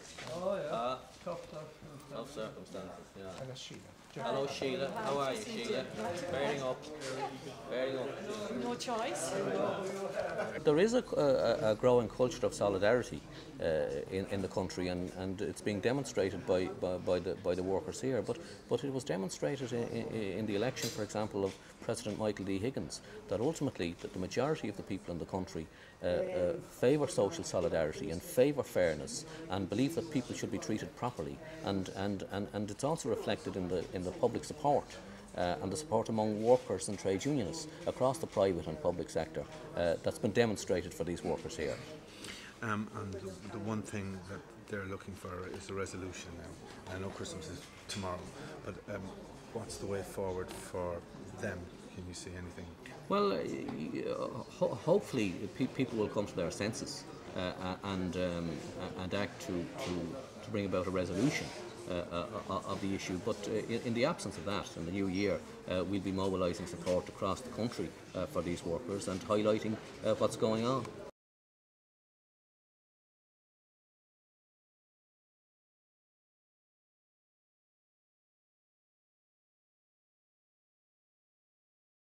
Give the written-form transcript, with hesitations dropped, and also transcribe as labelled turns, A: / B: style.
A: Oh yeah,
B: Tough circumstances, yeah.
A: I got Sheila.
B: Hello Sheila, how are you Sheila? Bearing up, bearing up.
C: No choice.
B: There is a growing culture of solidarity in the country, and it's being demonstrated by the workers here. But it was demonstrated in the election, for example, of President Michael D. Higgins, that ultimately the majority of the people in the country favour social solidarity and favour fairness and believe that people should be treated properly, and it's also reflected in the public support. And the support among workers and trade unionists across the private and public sector that's been demonstrated for these workers here.
D: And the one thing that they're looking for is a resolution now. I know Christmas is tomorrow, but what's the way forward for them? Can you see anything?
B: Well, hopefully people will come to their senses and act to bring about a resolution of the issue, but in the absence of that, in the new year, we'll be mobilising support across the country for these workers and highlighting what's going on.